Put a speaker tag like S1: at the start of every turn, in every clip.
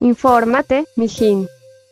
S1: Infórmate, mijín.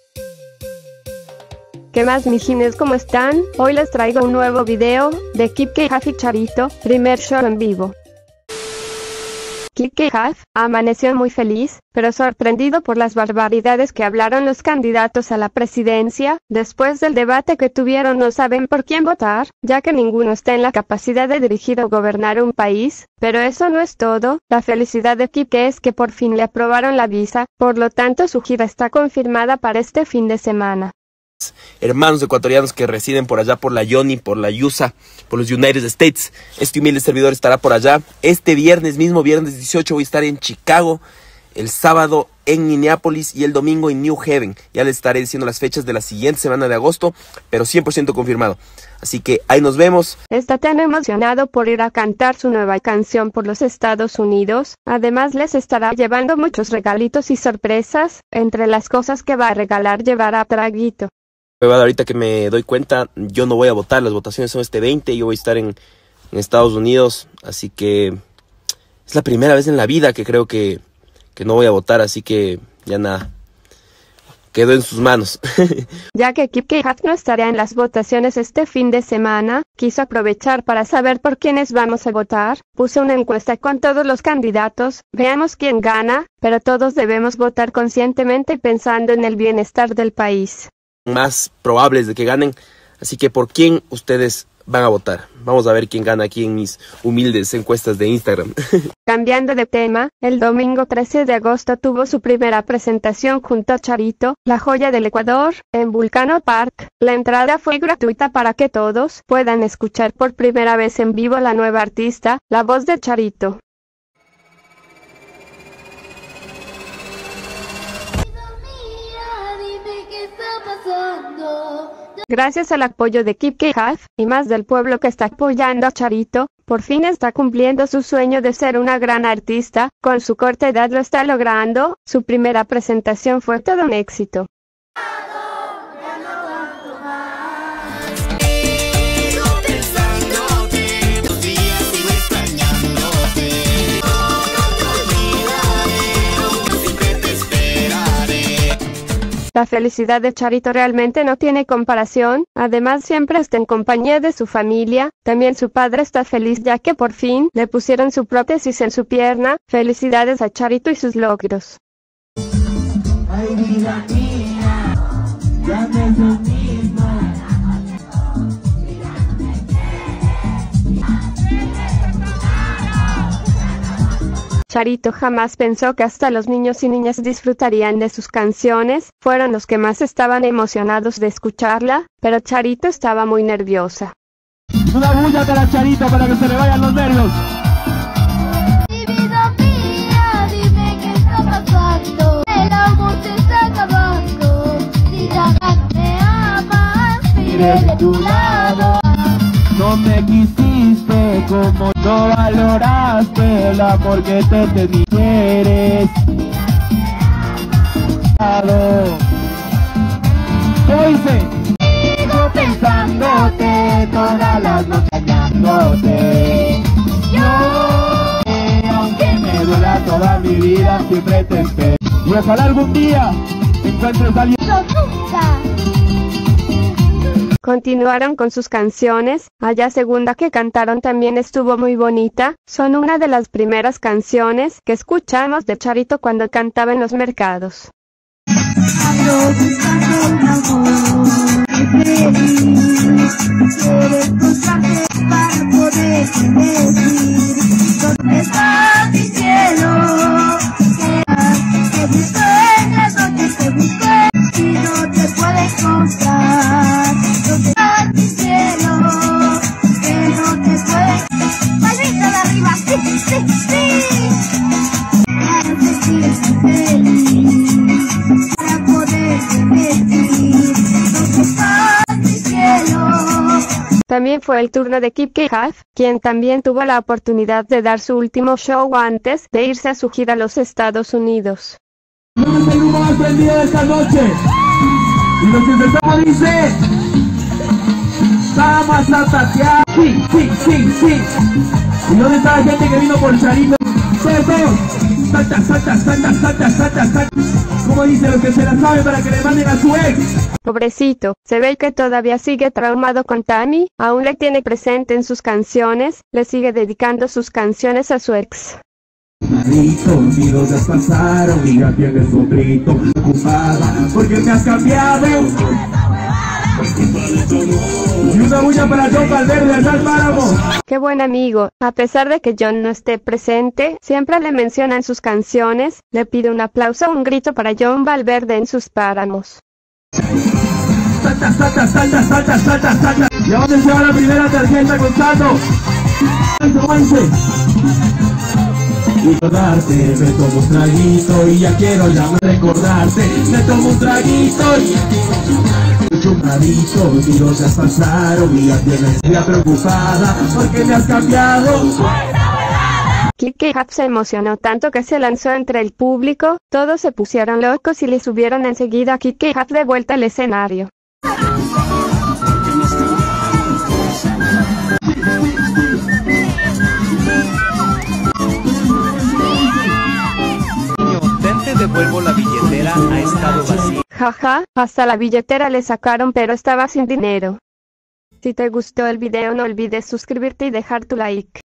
S1: ¿Qué más, mijines? ¿Cómo están? Hoy les traigo un nuevo video de Kid Keithaf y Charito, primer show en vivo. Kid Keithaf amaneció muy feliz, pero sorprendido por las barbaridades que hablaron los candidatos a la presidencia. Después del debate que tuvieron, no saben por quién votar, ya que ninguno está en la capacidad de dirigir o gobernar un país. Pero eso no es todo. La felicidad de Kid es que por fin le aprobaron la visa, por lo tanto su gira está confirmada para este fin de semana.
S2: Hermanos ecuatorianos que residen por allá, por la Yoni, por la USA, por los United States. Este humilde servidor estará por allá. Este viernes mismo, viernes 18, voy a estar en Chicago. El sábado en Minneapolis y el domingo en New Haven. Ya les estaré diciendo las fechas de la siguiente semana de agosto, pero 100% confirmado. Así que ahí nos vemos.
S1: Está tan emocionado por ir a cantar su nueva canción por los Estados Unidos. Además les estará llevando muchos regalitos y sorpresas. Entre las cosas que va a regalar llevará traguito.
S2: Ahorita que me doy cuenta, yo no voy a votar, las votaciones son este 20, yo voy a estar en Estados Unidos, así que es la primera vez en la vida que creo que no voy a votar, así que ya nada, quedó en sus manos.
S1: Ya que Kid Keithaf no estará en las votaciones este fin de semana, quiso aprovechar para saber por quiénes vamos a votar. Puse una encuesta con todos los candidatos, veamos quién gana, pero todos debemos votar conscientemente pensando en el bienestar del país.
S2: Más probables de que ganen, así que ¿por quién ustedes van a votar? Vamos a ver quién gana aquí en mis humildes encuestas de Instagram.
S1: Cambiando de tema, el domingo 13 de agosto tuvo su primera presentación junto a Charito, la joya del Ecuador, en Vulcano Park. La entrada fue gratuita para que todos puedan escuchar por primera vez en vivo la nueva artista, la voz de Charito. Gracias al apoyo de Kid Keithaf y más del pueblo que está apoyando a Charito, por fin está cumpliendo su sueño de ser una gran artista. Con su corta edad lo está logrando. Su primera presentación fue todo un éxito. La felicidad de Charito realmente no tiene comparación, además siempre está en compañía de su familia. También su padre está feliz ya que por fin le pusieron su prótesis en su pierna. Felicidades a Charito y sus logros.
S3: Ay, vida mía, ya me mismo.
S1: Charito jamás pensó que hasta los niños y niñas disfrutarían de sus canciones, fueron los que más estaban emocionados de escucharla, pero Charito estaba muy nerviosa.
S3: Una bulla para Charito para que se le vayan los nervios.
S4: Mi vida mía, dime qué está pasando, el amor se está acabando, si ya no me amas, vive de tu lado.
S3: No me quisiste como no valoraste el amor que te di. Eres ¿qué hice? Sigo pensándote todas las noches, soñándote. Yo, aunque me duela toda mi vida, siempre te espero. Y ojalá algún día encuentres a alguien.
S4: Nunca.
S1: Continuaron con sus canciones. Allá segunda que cantaron también estuvo muy bonita. Son una de las primeras canciones que escuchamos de Charito cuando cantaba en los mercados.
S4: Ando buscando un amor feliz, quiero encontrarte para poder decir dónde está mi cielo. Te busco en las noches, te busco y no te puedo encontrar. ¿Dónde está mi cielo? Que no te puedo. Palmita de arriba, sí, sí, sí. Necesito feliz para poder decir dónde está mi cielo.
S1: También fue el turno de Kid Keithaf, quien también tuvo la oportunidad de dar su último show antes de irse a su gira a los Estados Unidos.
S3: ¿Dónde está el grupo más prendido de esta noche? Y lo que empezamos dice: vamos a pasear. Sí, sí, sí, sí. ¿Y dónde está la gente que vino por Charito? ¡Todos! Salta, salta, salta, salta, salta, salta. Como dicen los que se la saben para que le manden a su ex.
S1: Pobrecito, se ve que todavía sigue traumado con Tami, aún le tiene presente en sus canciones, le sigue dedicando sus canciones a su ex.
S3: Marito, mis 2 días pasaron y ya tienes un grito ocupada porque me has cambiado. Y una bulla para John Valverde allá al páramo.
S1: Qué buen amigo, a pesar de que John no esté presente, siempre le menciona en sus canciones, le pide un aplauso o un grito para John Valverde en sus páramos.
S3: Salta, salta, salta, salta, salta, salta. ¿Y a dónde se va la primera tarjeta, Gonzalo? Y recordarte, me tomo un traguito y ya quiero recordarte. Me tomo un traguito y ya quiero llamarte. Chupadito, mis 2 días pasaron y ya tienes vida preocupada porque me has cambiado.
S1: Kid K-Haf se emocionó tanto que se lanzó entre el público, todos se pusieron locos y le subieron enseguida a Kid K-Haf de vuelta al escenario.
S5: Te devuelvo la billetera, ha estado vacía.
S1: Jaja, hasta la billetera le sacaron pero estaba sin dinero. Si te gustó el video no olvides suscribirte y dejar tu like.